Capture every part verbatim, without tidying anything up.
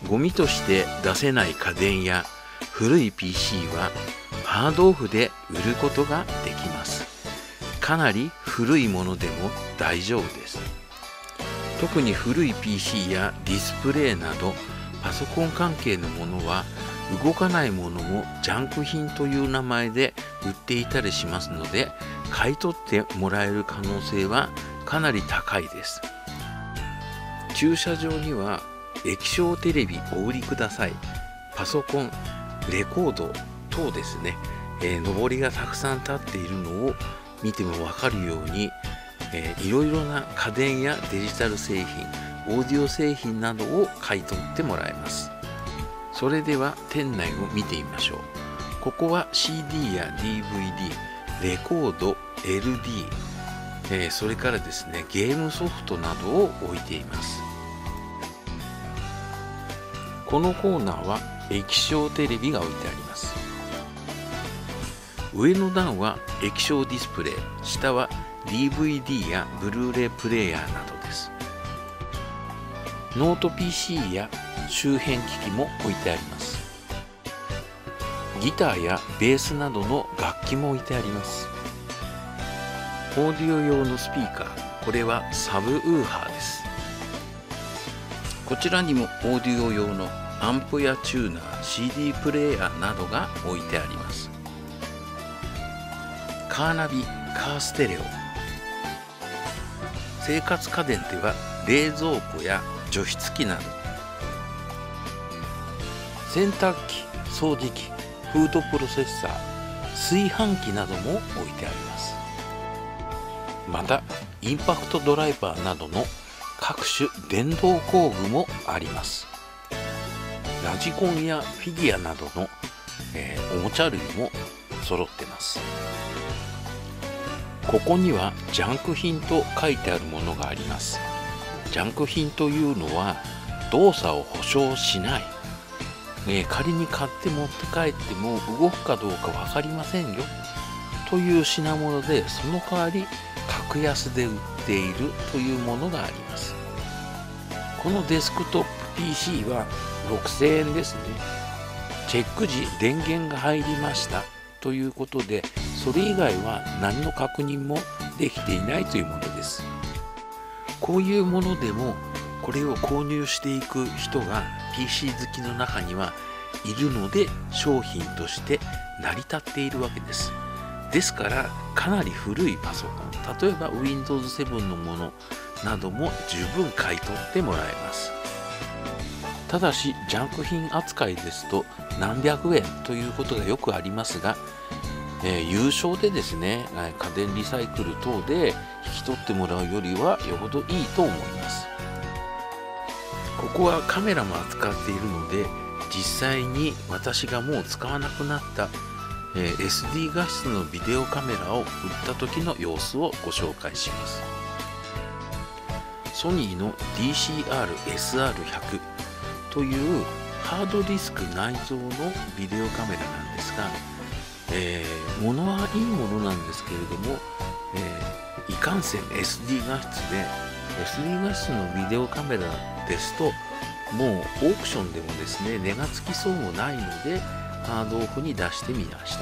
ゴミとして出せない家電や古い ピーシー はハードオフで売ることができます。かなり古いものでも大丈夫です。特に古い ピーシー やディスプレイなどパソコン関係のものは動かないものもジャンク品という名前で売っていたりしますので、買い取ってもらえる可能性はかなり高いです。駐車場には液晶テレビお売りください、パソコン、レコード等ですね、えー、上りがたくさん立っているのを見ても分かるように、えー、いろいろな家電やデジタル製品、オーディオ製品などを買い取ってもらえます。それでは店内を見てみましょう。ここは シーディー や ディーブイディー、レコード、エルディー、えー、それからですね、ゲームソフトなどを置いています。このコーナーは液晶テレビが置いてあります。上の段は液晶ディスプレイ、下は ディーブイディー やブルーレイプレイヤーなどです。ノート ピーシー や周辺機器も置いてあります。ギターやベースなどの楽器も置いてあります。オーディオ用のスピーカー、これはサブウーハーです。こちらにもオーディオ用のアンプやチューナー、シーディー プレイヤーなどが置いてあります。カーナビ、カーステレオ。生活家電では冷蔵庫や除湿機など、洗濯機、掃除機、フードプロセッサー、炊飯器なども置いてあります。またインパクトドライバーなどの各種電動工具もあります。ラジコンやフィギュアなどの、えー、おもちゃ類も揃ってます。ここにはジャンク品と書いてあるものがあります。ジャンク品というのは動作を保証しない、えー、仮に買って持って帰っても動くかどうか分かりませんよという品物で、その代わり格安で売っているというものがあります。このデスクトップ ピーシー はろくせんえんですね。チェック時電源が入りましたということで、それ以外は何の確認もできていないというものです。こういうものでもこれを購入していく人が ピーシー 好きの中にはいるので、商品として成り立っているわけです。ですからかなり古いパソコン、例えば ウィンドウズセブン のものなども十分買い取ってもらえます。ただしジャンク品扱いですと何百円ということがよくありますが、えー、有償でですね、家電リサイクル等で引き取ってもらうよりはよほどいいと思います。ここはカメラも扱っているので、実際に私がもう使わなくなった、えー、エスディー 画質のビデオカメラを売った時の様子をご紹介します。ソニーの ディーシーアールエスアールひゃく というハードディスク内蔵のビデオカメラなんですが、えー、物はいいものなんですけれども、えー、いかんせん エスディー 画質で エスディー 画質のビデオカメラですと、もうオークションでもですね値がつきそうもないのでハードオフに出してみました。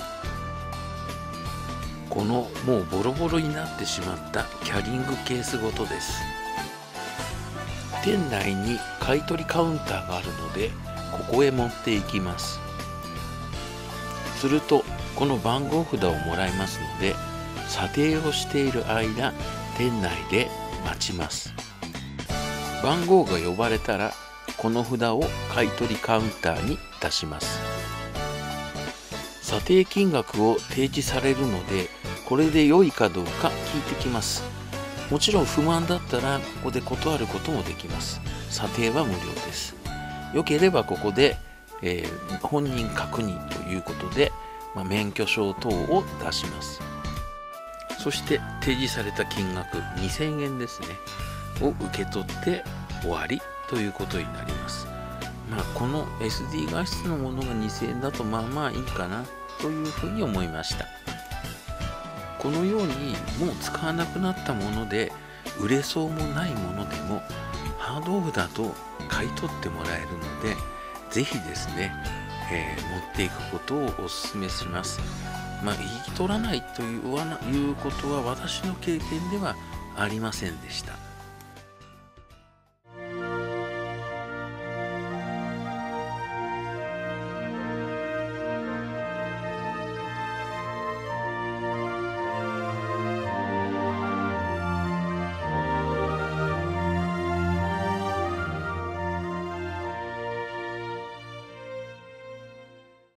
このもうボロボロになってしまったキャリングケースごとです。店内に買い取りカウンターがあるのでここへ持っていきます。するとこの番号札をもらいますので、査定をしている間店内で待ちます。番号が呼ばれたらこの札を買い取りカウンターに出します。査定金額を提示されるので、これで良いかどうか聞いてきます。もちろん不満だったらここで断ることもできます。査定は無料です。良ければここで、えー、本人確認ということで、まあ、免許証等を出します。そして提示された金額にせんえんですねを受け取って終わりということになります。まあこの エスディー 画質のものがにせんえんだとまあまあいいかなというふうに思いました。このようにもう使わなくなったもので売れそうもないものでもハードオフだと買い取ってもらえるので、ぜひですね、えー持っていくことをお勧めします。まあ、引き取らないというわないうことは私の経験ではありませんでした。